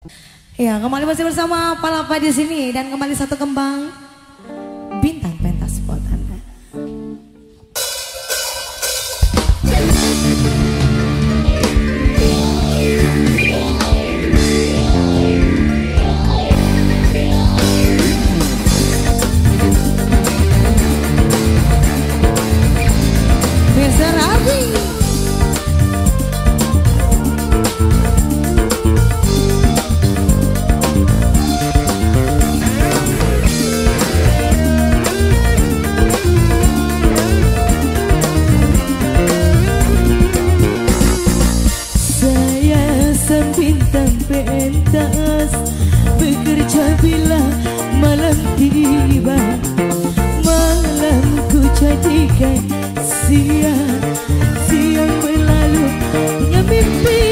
Ya, kembali masih bersama Palapa di sini dan kembali satu kembang bintang pentas buat Anda. Mr. Abi. Bintang pentas bekerja bila malam tiba, malamku jadikan siang berlalu punya mimpi.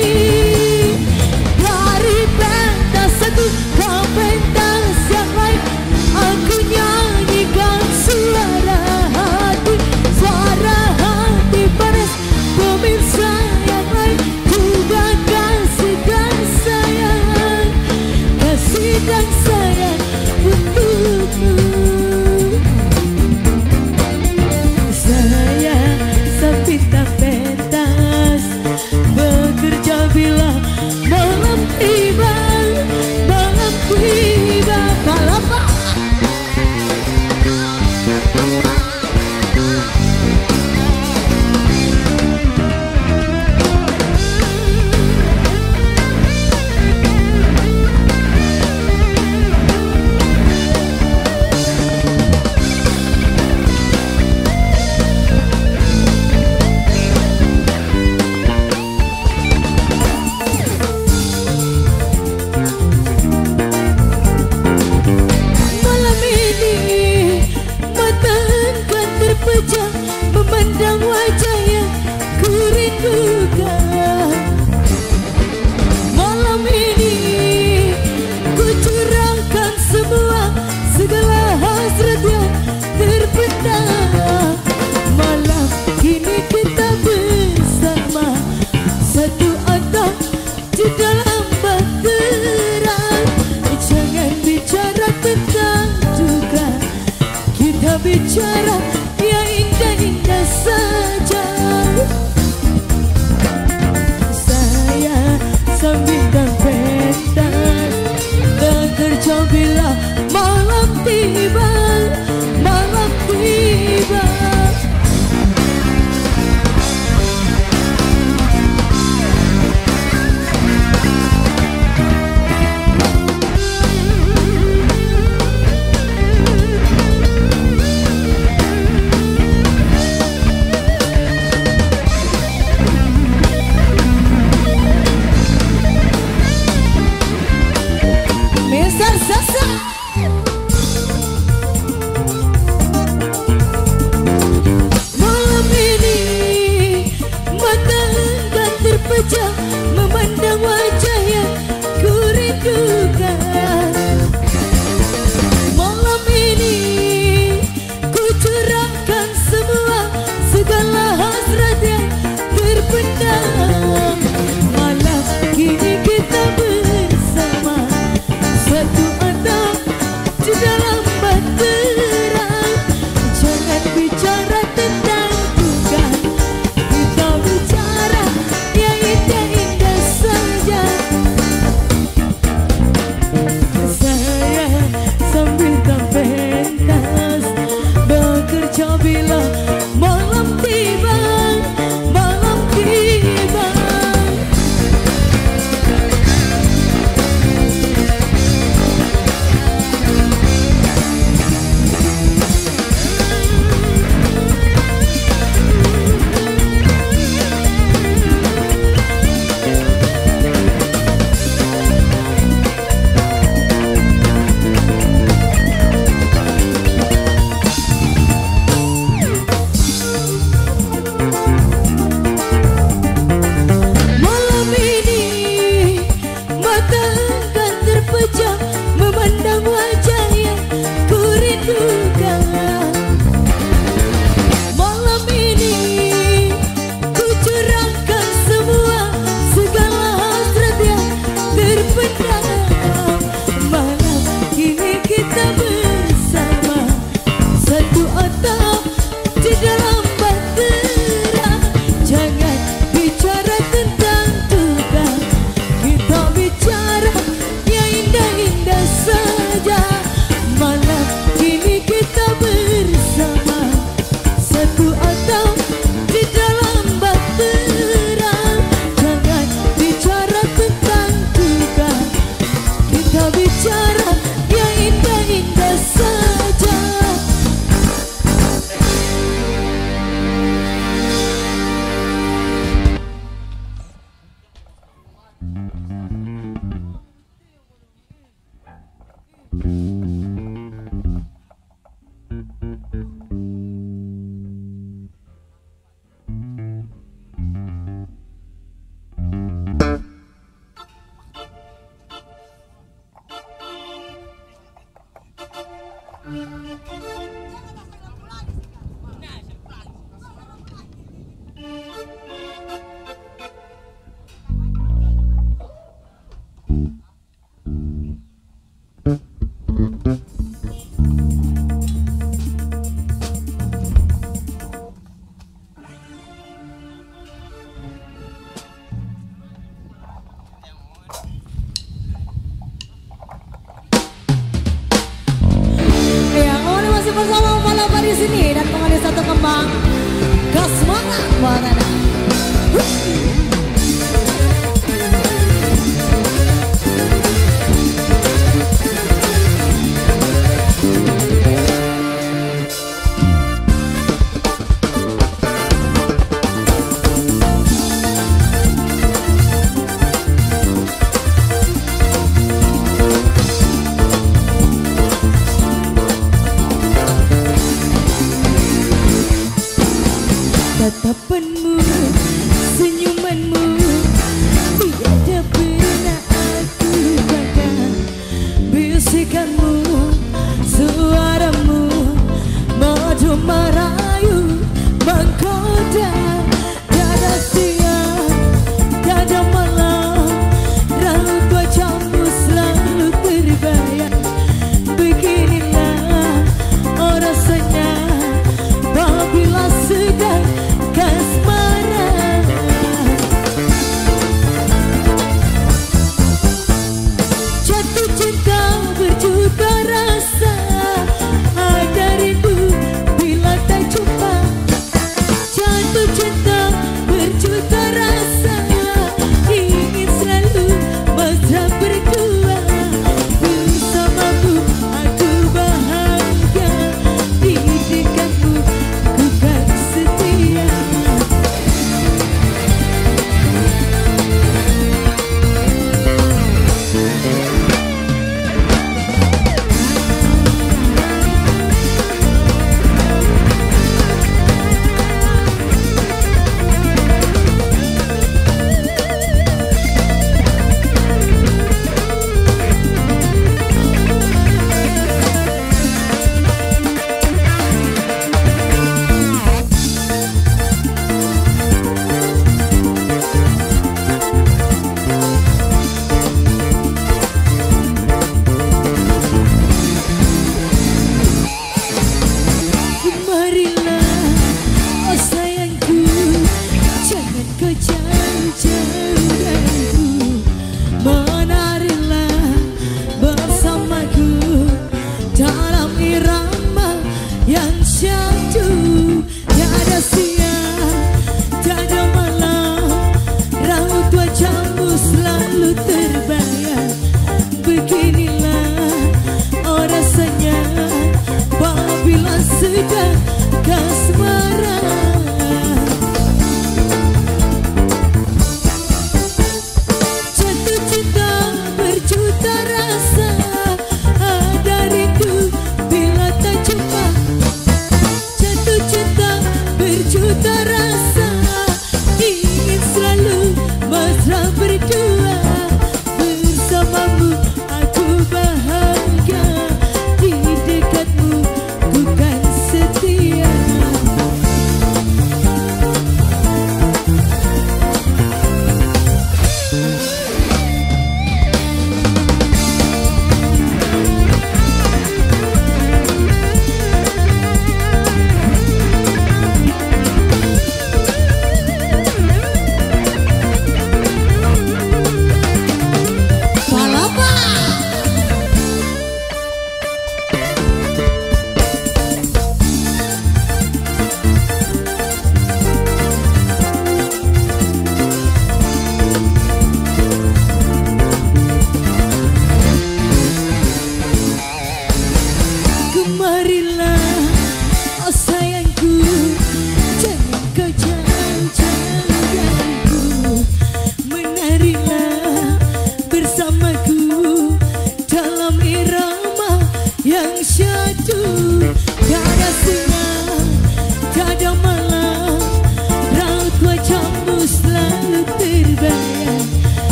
Dari pentas satu ke pentas yang lain, aku nyanyikan suara hati panas pemirsa yang lain. Dan sayang untukmu, saya sang bintang pentas bekerja bila malam tiba, Palapa. Memandang wajah yang ku rindukan. Malam ini ku curahkan semua segala hasrat yang terpendam. Malam ini kita bersama, satu atap di dalam bahtera. Jangan bicara tentang duka, kita bicara yang indah-indah saja. Saya sang bintang pentas bekerja bila malam tiba, malam tiba. Malam ini mata enggan terpejam memandang wajah yang ku rindukan. Malam ini ku curahkan semua segala hasrat yang terpendam. Malam ini kita bersama, satu atap di dalam bahtera. Jangan bicara tentang duka, kita bicara yang indah-indah saja. Saya sang bintang pentas bekerja bila malam tiba, malam tiba. Memandang wajah yang ku rindukan. Malam ini ku curahkan semua segala hasrat yang terpendam. Bersama Palapa di sini dan kembali satu kembang Kasmana buat Anda. Tatapanmu, senyuman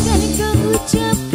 akan kau ucap